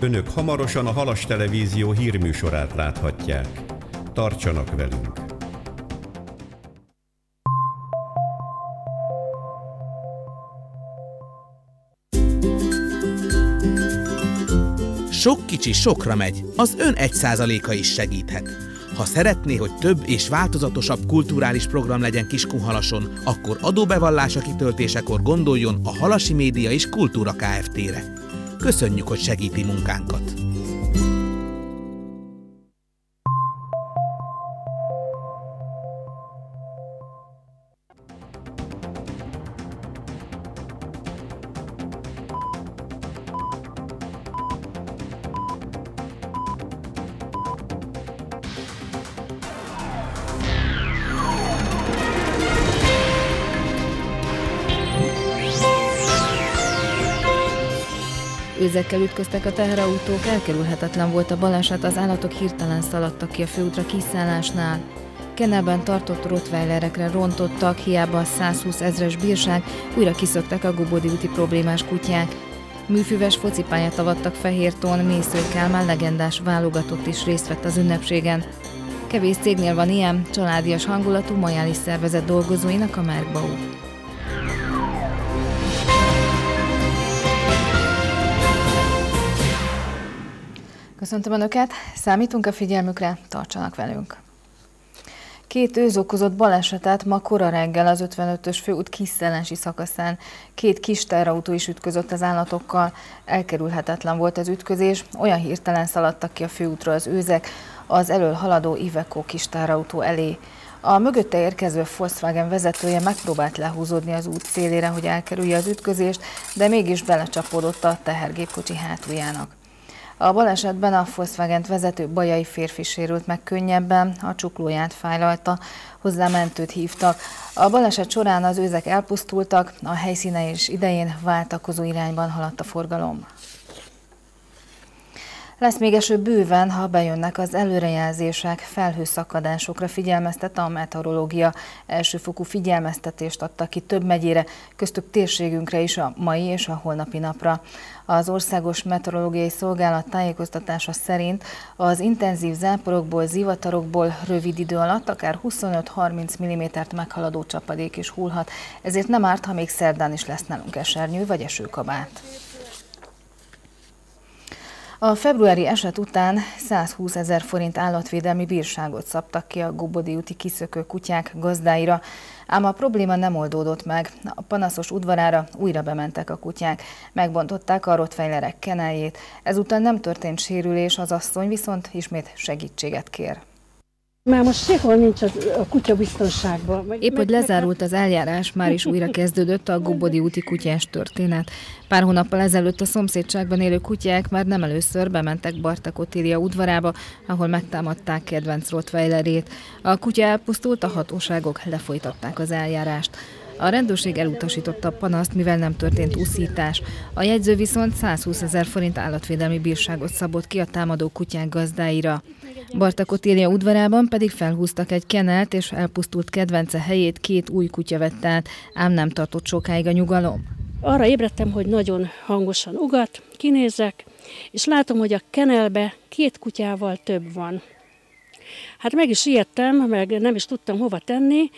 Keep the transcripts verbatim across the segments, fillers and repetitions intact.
Önök hamarosan a Halas Televízió hírműsorát láthatják. Tartsanak velünk! Sok kicsi sokra megy, az ön egy százaléka is segíthet. Ha szeretné, hogy több és változatosabb kulturális program legyen Kiskunhalason, akkor adóbevallása kitöltésekor gondoljon a Halasi Média és Kultúra Kft-re. Köszönjük, hogy segíti munkánkat! Őzekkel ütköztek a teherautók, elkerülhetetlen volt a baleset, az állatok hirtelen szaladtak ki a főútra kiszállásnál. Kennelben tartott rottweilerekre rontottak, hiába a százhúsz ezres bírság, újra kiszöktek a Gubodi úti problémás kutyák. Műfüves focipályát avattak Fehértón, Mészői Kálmán legendás válogatott is részt vett az ünnepségen. Kevés cégnél van ilyen, családias hangulatú majális szervezet dolgozóinak a Merkbau. Köszöntöm Önöket, számítunk a figyelmükre, tartsanak velünk! Két őz okozott balesetet ma kora reggel az ötvenötös főút kiszállási szakaszán. Két kis teherautó is ütközött az állatokkal. Elkerülhetetlen volt az ütközés, olyan hirtelen szaladtak ki a főútra az őzek az elől haladó Iveco kis teherautó elé. A mögötte érkező Volkswagen vezetője megpróbált lehúzódni az út szélére, hogy elkerülje az ütközést, de mégis belecsapódott a tehergépkocsi hátuljának. A balesetben a Volkswagent vezető bajai férfi sérült meg könnyebben, a csuklóját fájlalta, hozzá mentőt hívtak. A baleset során az őzek elpusztultak, a helyszíne és idején váltakozó irányban haladt a forgalom. Lesz még eső bőven, ha bejönnek az előrejelzések, felhőszakadásokra figyelmeztet a meteorológia. Elsőfokú figyelmeztetést adtak ki több megyére, köztük térségünkre is a mai és a holnapi napra. Az Országos Meteorológiai Szolgálat tájékoztatása szerint az intenzív záporokból, zivatarokból rövid idő alatt akár huszonöt-harminc millimétert meghaladó csapadék is hullhat, ezért nem árt, ha még szerdán is lesz nálunk esernyő vagy esőkabát. A februári eset után százhúsz ezer forint állatvédelmi bírságot szabtak ki a Gubodi úti kiszökő kutyák gazdáira, ám a probléma nem oldódott meg. A panaszos udvarára újra bementek a kutyák, megbontották a rottweilerek keneljét, ezután nem történt sérülés, az asszony viszont ismét segítséget kér. Már most sehol nincs a kutya biztonságban. Épp hogy lezárult az eljárás, már is újra kezdődött a Gubodi úti kutyás történet. Pár hónappal ezelőtt a szomszédságban élő kutyák már nem először bementek Bartak Otília udvarába, ahol megtámadták kedvenc rottweilerét. A kutya elpusztult, a hatóságok lefolytatták az eljárást. A rendőrség elutasította a panaszt, mivel nem történt uszítás. A jegyző viszont százhúsz ezer forint állatvédelmi bírságot szabott ki a támadó kutyák gazdáira. Bartak Otília udvarában pedig felhúztak egy kenelt, és elpusztult kedvence helyét két új kutya vett át, ám nem tartott sokáig a nyugalom. Arra ébredtem, hogy nagyon hangosan ugat, kinézek, és látom, hogy a kenelbe két kutyával több van. Hát meg is ijedtem, meg nem is tudtam hova tenni.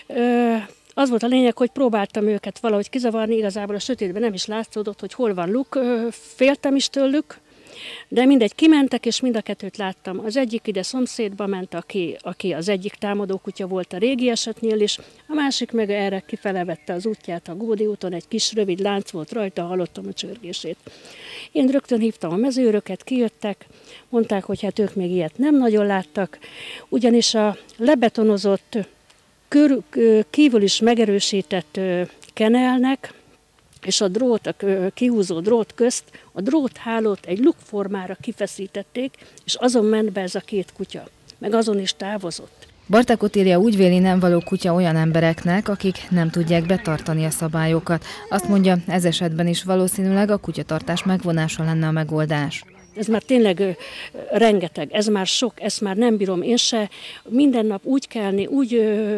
Az volt a lényeg, hogy próbáltam őket valahogy kizavarni, igazából a sötétben nem is látszódott, hogy hol van luk, féltem is tőlük, de mindegy, kimentek, és mind a kettőt láttam. Az egyik ide szomszédba ment, aki, aki az egyik támadó kutya volt a régi esetnél is, a másik meg erre kifele vette az útját a Gubodi úton, egy kis rövid lánc volt rajta, hallottam a csörgését. Én rögtön hívtam a mezőröket, kijöttek, mondták, hogy hát ők még ilyet nem nagyon láttak, ugyanis a lebetonozott, kör, kívül is megerősített kenelnek és a drót, a kihúzó drót közt a dróthálót egy lukformára kifeszítették, és azon ment be ez a két kutya, meg azon is távozott. Bartak Otília úgy véli, nem való kutya olyan embereknek, akik nem tudják betartani a szabályokat. Azt mondja, ez esetben is valószínűleg a kutyatartás megvonása lenne a megoldás. Ez már tényleg rengeteg, ez már sok, ezt már nem bírom én se. Minden nap úgy kelni, úgy,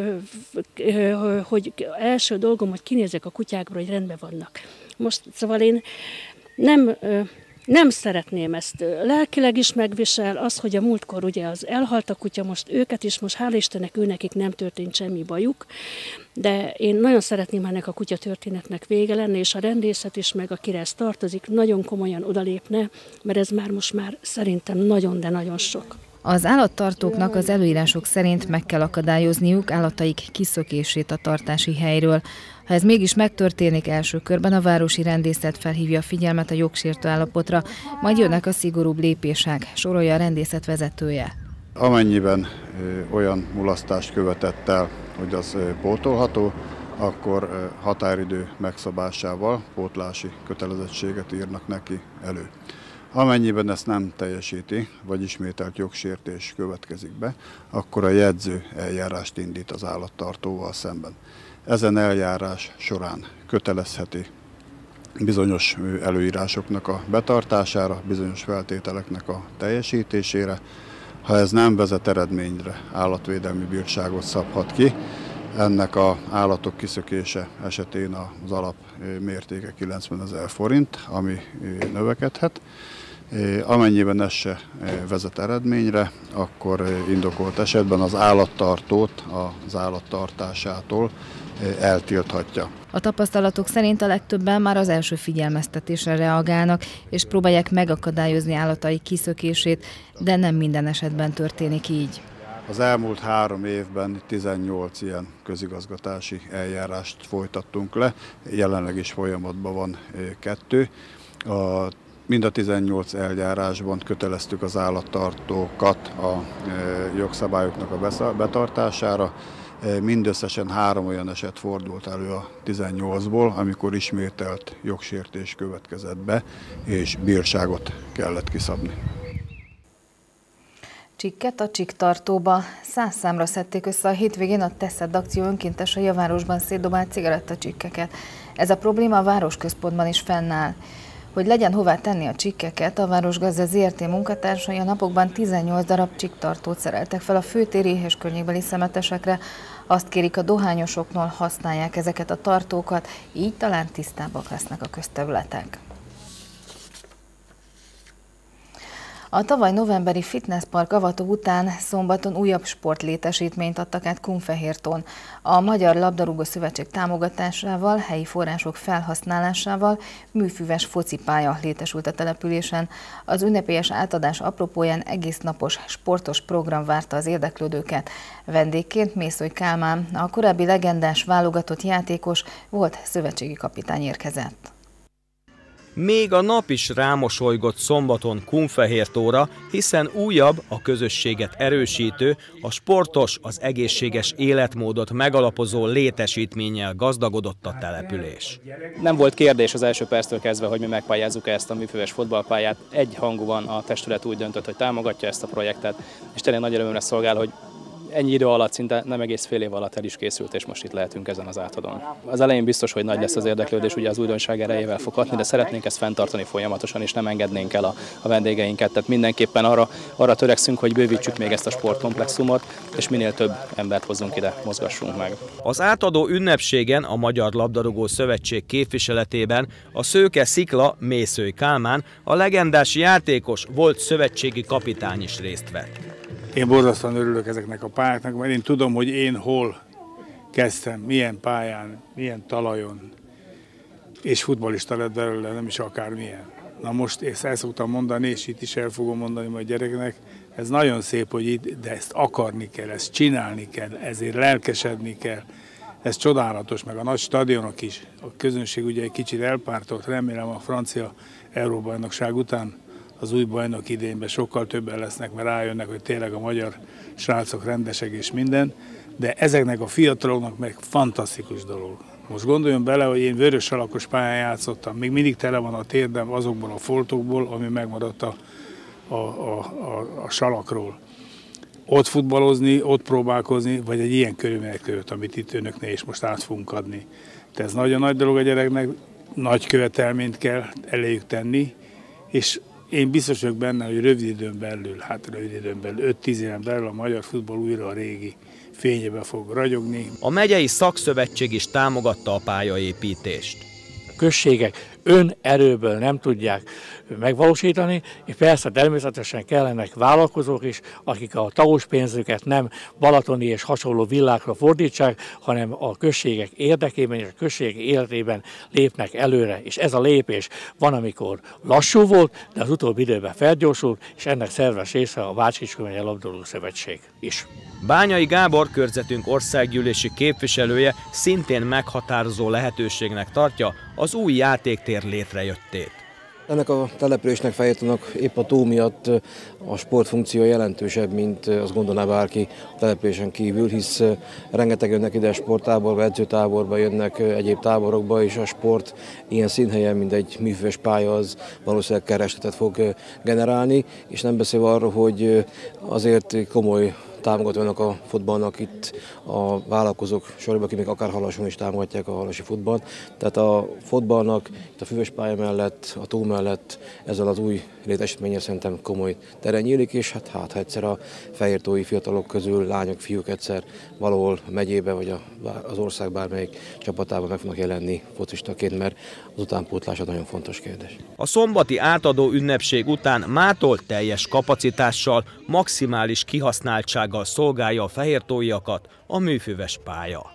hogy első dolgom, hogy kinézek a kutyákra, hogy rendben vannak. Most szóval én nem Nem szeretném ezt, lelkileg is megvisel, az, hogy a múltkor ugye az elhalt a kutya, most őket is, most hála Istennek őnekik nem történt semmi bajuk, de én nagyon szeretném, ha ennek a kutya történetnek vége lenne, és a rendészet is, meg akire ez tartozik, nagyon komolyan odalépne, mert ez már most már szerintem nagyon, de nagyon sok. Az állattartóknak az előírások szerint meg kell akadályozniuk állataik kiszökését a tartási helyről. Ha ez mégis megtörténik, első körben a városi rendészet felhívja a figyelmet a jogsértő állapotra, majd jönnek a szigorúbb lépések, sorolja a rendészet vezetője. Amennyiben olyan mulasztást követett el, hogy az pótolható, akkor határidő megszabásával pótlási kötelezettséget írnak neki elő. Amennyiben ezt nem teljesíti, vagy ismételt jogsértés következik be, akkor a jegyző eljárást indít az állattartóval szemben. Ezen eljárás során kötelezheti bizonyos előírásoknak a betartására, bizonyos feltételeknek a teljesítésére. Ha ez nem vezet eredményre, állatvédelmi bírságot szabhat ki. Ennek az állatok kiszökése esetén az alap mértéke kilencvenezer forint, ami növekedhet. Amennyiben ez se vezet eredményre, akkor indokolt esetben az állattartót az állattartásától eltilthatja. A tapasztalatok szerint a legtöbben már az első figyelmeztetésre reagálnak, és próbálják megakadályozni állataik kiszökését, de nem minden esetben történik így. Az elmúlt három évben tizennyolc ilyen közigazgatási eljárást folytattunk le, jelenleg is folyamatban van kettő. A Mind a tizennyolc eljárásban köteleztük az állattartókat a jogszabályoknak a betartására. Mindösszesen három olyan eset fordult elő a tizennyolcból, amikor ismételt jogsértés következett be, és bírságot kellett kiszabni. Csikket a csiktartóba. Száz számra szedték össze a hétvégén a Teszed akció önkéntesei a városban szétdobált cigarettacsikkeket. Ez a probléma a városközpontban is fennáll. Hogy legyen hová tenni a csikkeket, a Városgazda zé er té munkatársai a napokban tizennyolc darab csikktartót szereltek fel a főtéri és környékbeli szemetesekre. Azt kérik a dohányosoktól, használják ezeket a tartókat, így talán tisztábbak lesznek a közterületek. A tavaly novemberi fitnesspark avató után szombaton újabb sportlétesítményt adtak át Kunfehértón. A Magyar Labdarúgó Szövetség támogatásával, helyi források felhasználásával műfüves focipálya létesült a településen. Az ünnepélyes átadás apropóján egész napos sportos program várta az érdeklődőket. Vendégként Mészöly Kálmán, a korábbi legendás válogatott játékos, volt szövetségi kapitány érkezett. Még a nap is rámosolygott szombaton Kunfehértóra, hiszen újabb, a közösséget erősítő, a sportos, az egészséges életmódot megalapozó létesítménnyel gazdagodott a település. Nem volt kérdés az első perctől kezdve, hogy mi megpályázzuk ezt a műfüves futballpályát. Egyhangúan a testület úgy döntött, hogy támogatja ezt a projektet, és tényleg nagy örömre szolgál, hogy ennyi idő alatt, szinte nem egész fél év alatt el is készült, és most itt lehetünk ezen az átadón. Az elején biztos, hogy nagy lesz az érdeklődés, ugye az újdonság erejével fog hatni, de szeretnénk ezt fenntartani folyamatosan, és nem engednénk el a, a vendégeinket. Tehát mindenképpen arra, arra törekszünk, hogy bővítsük még ezt a sportkomplexumot, és minél több embert hozzunk ide, mozgassunk meg. Az átadó ünnepségen a Magyar Labdarúgó Szövetség képviseletében a Szőke Szikla Mészöly Kálmán, a legendás játékos, volt szövetségi kapitány is részt vett. Én borzasztóan örülök ezeknek a pályáknak, mert én tudom, hogy én hol kezdtem, milyen pályán, milyen talajon, és futballista lett belőle, nem is akármilyen. Na most ezt el szoktam mondani, és itt is el fogom mondani majd gyereknek, ez nagyon szép, hogy itt, de ezt akarni kell, ezt csinálni kell, ezért lelkesedni kell. Ez csodálatos, meg a nagy stadionok is. A közönség ugye egy kicsit elpártolt, remélem a francia Euróbajnokság után az új bajnok idényben sokkal többen lesznek, mert rájönnek, hogy tényleg a magyar srácok rendesek és minden, de ezeknek a fiataloknak meg fantasztikus dolog. Most gondoljon bele, hogy én vörös salakos pályán játszottam, még mindig tele van a térdem azokból a foltokból, ami megmaradt a, a, a, a, a salakról. Ott futballozni, ott próbálkozni, vagy egy ilyen körülmények között, amit itt önöknél is most át fogunk adni. De ez nagyon nagy dolog a gyereknek, nagy követelményt kell eléjük tenni, és én biztos vagyok benne, hogy rövid időn belül, hát rövid időn belül, öt-tíz éven belül a magyar futball újra a régi fényébe fog ragyogni. A megyei szakszövetség is támogatta a pályaépítést. községek önerőből nem tudják megvalósítani, és persze természetesen kellenek vállalkozók is, akik a tagos pénzüket nem balatoni és hasonló villákra fordítsák, hanem a községek érdekében és a községek életében lépnek előre. És ez a lépés van, amikor lassú volt, de az utóbbi időben felgyorsult, és ennek szerves része a Bács-Kiskun megye labdarúgó szövetség is. Bányai Gábor, körzetünk országgyűlési képviselője szintén meghatározó lehetőségnek tartja az új játéktér létrejöttét. Ennek a településnek, Fejértónak épp a tó miatt a sportfunkció jelentősebb, mint azt gondolná bárki a településen kívül, hisz rengeteg jönnek ide sporttáborba, edzőtáborba, jönnek egyéb táborokba, és a sport ilyen színhelyen, mint egy műfős pálya, az valószínűleg keresletet fog generálni, és nem beszélve arról, hogy azért komoly támogatónak a futballnak itt a vállalkozók sorban, akik még akár Halason is támogatják a halasi futballt. Tehát a futballnak itt a füves pálya mellett, a tó mellett ezzel az új létesítménnyel szerintem komoly teren nyílik, és hát, hát ha egyszer a fejértói fiatalok közül lányok, fiúk egyszer valahol a megyébe vagy a, az ország bármelyik csapatában meg fognak jelenni focistaként, mert az utánpótlás nagyon fontos kérdés. A szombati átadó ünnepség után mától teljes kapacitással, maximális kihasználtsággal szolgálja a fejértóiakat a műfüves pálya.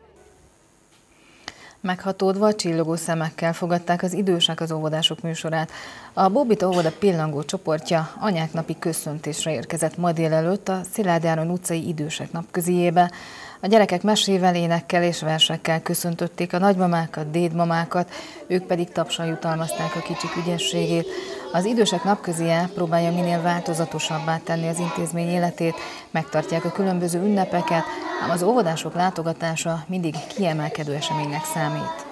Meghatódva, csillogó szemekkel fogadták az idősek az óvodások műsorát. A Bóbita óvoda pillangó csoportja anyáknapi köszöntésre érkezett ma délelőtt a Szilágy Áron utcai idősek napközijébe. A gyerekek mesével, énekkel és versekkel köszöntötték a nagymamákat, dédmamákat, ők pedig tapsal jutalmazták a kicsik ügyességét. Az idősek napközije próbálja minél változatosabbá tenni az intézmény életét, megtartják a különböző ünnepeket, ám az óvodások látogatása mindig kiemelkedő eseménynek számít.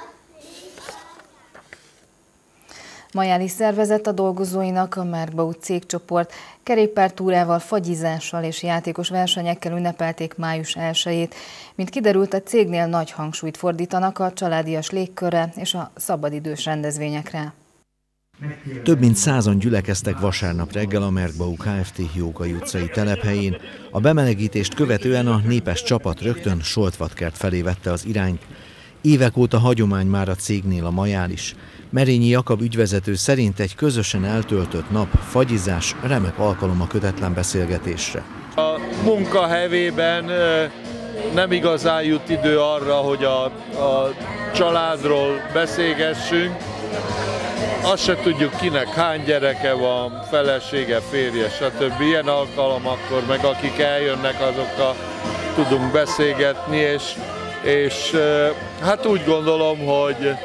Majáli szervezett a dolgozóinak a Merkbau cégcsoport kerékpártúrával, fagyizással és játékos versenyekkel ünnepelték május elsejét. Mint kiderült, a cégnél nagy hangsúlyt fordítanak a családias légkörre és a szabadidős rendezvényekre. Több mint százan gyülekeztek vasárnap reggel a Merkbau Kft. Jókai utcai telephelyén. A bemelegítést követően a népes csapat rögtön Soltvatkert felé vette az irányt. Évek óta hagyomány már a cégnél a Majális. Merényi Jakab ügyvezető szerint egy közösen eltöltött nap, fagyizás remek alkalom a kötetlen beszélgetésre. A munka hevében nem igazán jut idő arra, hogy a, a családról beszélgessünk. Azt se tudjuk, kinek hány gyereke van, felesége, férje, stb. Ilyen alkalom akkor meg akik eljönnek, azokkal tudunk beszélgetni, és, és hát úgy gondolom, hogy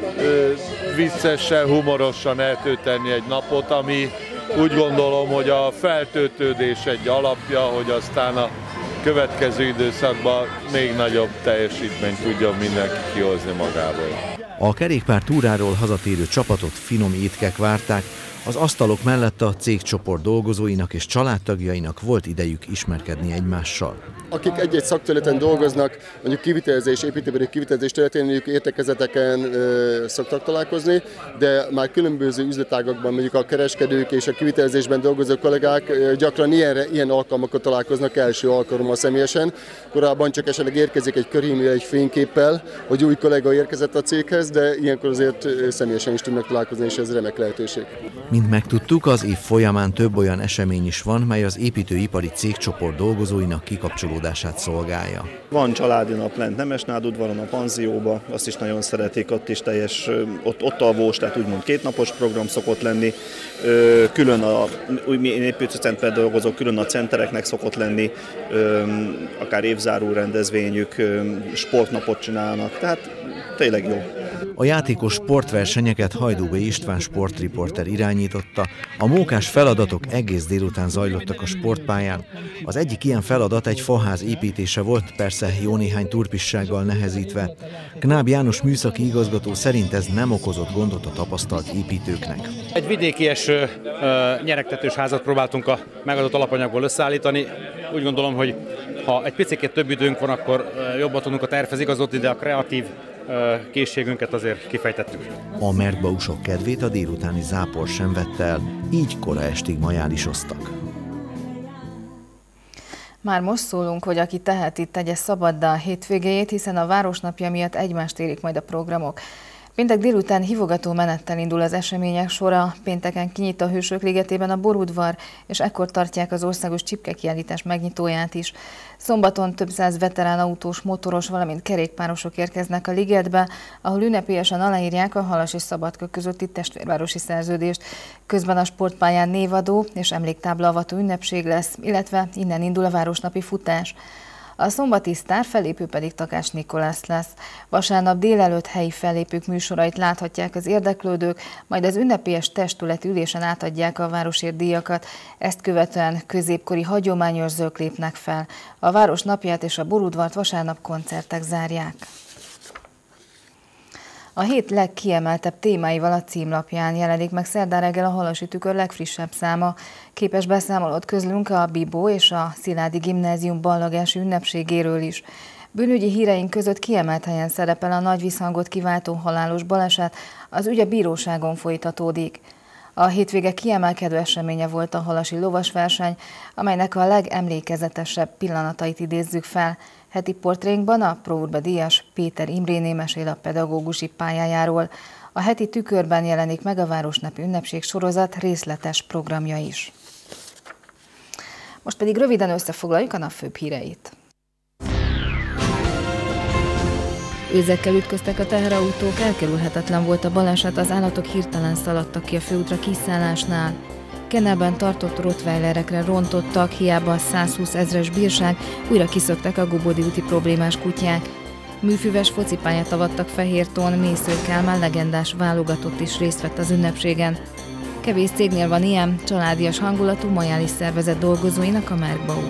viccesen, humorosan eltölteni egy napot, ami úgy gondolom, hogy a feltöltődés egy alapja, hogy aztán a következő időszakban még nagyobb teljesítményt tudjon mindenki kihozni magából. A kerékpár túráról hazatérő csapatot finom étkek várták, az asztalok mellett a cégcsoport dolgozóinak és családtagjainak volt idejük ismerkedni egymással. Akik egy-egy szakterületen dolgoznak, mondjuk kivitelezés, építőipari kivitelezés történőjük értekezeteken ö, szoktak találkozni, de már különböző üzletágakban, mondjuk a kereskedők és a kivitelezésben dolgozó kollégák ö, gyakran ilyenre, ilyen alkalmakkor találkoznak első alkalommal személyesen. Korábban csak esetleg érkezik egy körhímű, egy fényképpel, hogy új kollega érkezett a céghez, de ilyenkor azért személyesen is tudnak találkozni, és ez remek lehetőség. Mint megtudtuk, az év folyamán több olyan esemény is van, mely az építőipari cégcsoport dolgozóinak kikapcsolódását szolgálja. Van családi nap lent Nemesnádudvaron, a panzióba, azt is nagyon szeretik, ott is teljes, ott, ott alvós, tehát úgymond kétnapos program szokott lenni. Külön a építőcenterben dolgozók, külön a centereknek szokott lenni, akár évzáró rendezvényük, sportnapot csinálnak, tehát tényleg jó. A játékos sportversenyeket Hajdú B. István sportriporter irányította, a mókás feladatok egész délután zajlottak a sportpályán. Az egyik ilyen feladat egy faház építése volt, persze jó néhány turpissággal nehezítve. Knáb János műszaki igazgató szerint ez nem okozott gondot a tapasztalt építőknek. Egy vidékies nyeregtetős házat próbáltunk a megadott alapanyagból összeállítani. Úgy gondolom, hogy ha egy picit több időnk van, akkor jobban tudunk a tervhez igazodni, de a kreatív készségünket azért kifejtettük. A merkbausok kedvét a délutáni zápor sem vette el, így kora estig majálisoztak. Már most szólunk, hogy aki teheti, tegye szabaddá a hétvégéjét, hiszen a Városnapja miatt egymást érik majd a programok. Péntek délután hívogató menettel indul az események sora, pénteken kinyit a Hősök ligetében a borudvar, és ekkor tartják az országos csipkekiállítás megnyitóját is. Szombaton több száz veterán autós, motoros, valamint kerékpárosok érkeznek a ligetbe, ahol ünnepélyesen aláírják a Halas és Szabadka közötti testvérvárosi szerződést. Közben a sportpályán névadó és emléktábla avató ünnepség lesz, illetve innen indul a városnapi futás. A szombati sztár fellépő pedig Takács Nikolász lesz. Vasárnap délelőtt helyi fellépők műsorait láthatják az érdeklődők, majd az ünnepélyes testületi ülésen átadják a városért díjakat. Ezt követően középkori hagyományőrzők lépnek fel. A város napját és a borudvart vasárnap koncertek zárják. A hét legkiemeltebb témáival a címlapján jelenik meg szerdán reggel a Halasi Tükör legfrissebb száma. Képes beszámolót közlünk a Bibó és a Szilágyi Gimnázium ballagási ünnepségéről is. Bűnügyi híreink között kiemelt helyen szerepel a nagy visszhangot kiváltó halálos baleset, az ügy a bíróságon folytatódik. A hétvége kiemelkedő eseménye volt a halasi lovasverseny, amelynek a legemlékezetesebb pillanatait idézzük fel. Heti portrénkban a Pro Urbe díjas Péter Imréné mesél a pedagógusi pályájáról. A heti Tükörben jelenik meg a Városnapi Ünnepség sorozat részletes programja is. Most pedig röviden összefoglaljuk a nap főbb híreit. Őzekkel ütköztek a teherautók, elkerülhetetlen volt a baleset, az állatok hirtelen szaladtak ki a főútra kiszállásnál. Kennelben tartott rottweilerekre rontottak, hiába a százhúsz ezres bírság, újra kiszöktek a Gubódi úti problémás kutyák. Műfüves focipályát avattak Fehértón, Mésző Kálmán legendás válogatott is részt vett az ünnepségen. Kevés cégnél van ilyen, családias hangulatú majális szervezet dolgozóinak a Merkbau.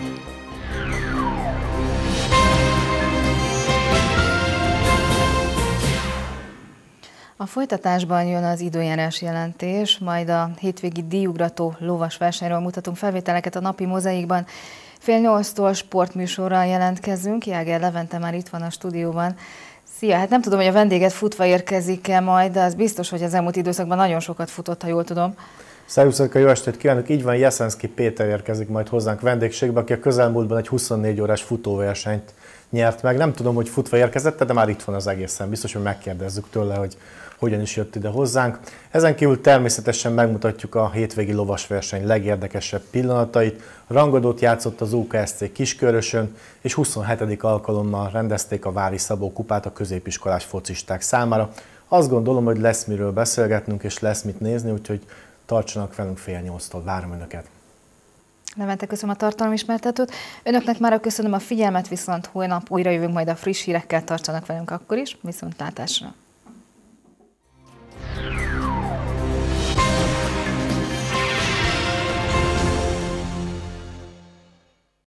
A folytatásban jön az időjárás jelentés, majd a hétvégi díjugrató lovas versenyről mutatunk felvételeket a napi mozaikban. Fél nyolctól sportműsorral jelentkezünk, Jáger Levente már itt van a stúdióban. Szia, hát nem tudom, hogy a vendéged futva érkezik-e majd, de az biztos, hogy az elmúlt időszakban nagyon sokat futott, ha jól tudom. Szervusztok, jó estét kívánok! Így van, Jeszenszky Péter érkezik majd hozzánk vendégségbe, aki a közelmúltban egy huszonnégy órás futóversenyt nyert meg. Nem tudom, hogy futva érkezett, de már itt van az egészen. Biztos, hogy megkérdezzük tőle, hogy hogyan is jött ide hozzánk. Ezen kívül természetesen megmutatjuk a hétvégi lovasverseny legérdekesebb pillanatait. Rangadót játszott az o ká es cé Kiskörösön, és huszonhetedik alkalommal rendezték a Vári Szabó kupát a középiskolás focisták számára. Azt gondolom, hogy lesz miről beszélgetnünk, és lesz mit nézni, úgyhogy tartsanak velünk fél nyolctól. Várom Önöket! Levente, köszönöm a tartalmismertetőt. Önöknek már köszönöm a figyelmet, viszont holnap újra jövünk majd a friss hírekkel, tartsanak velünk akkor is. Viszontlátásra!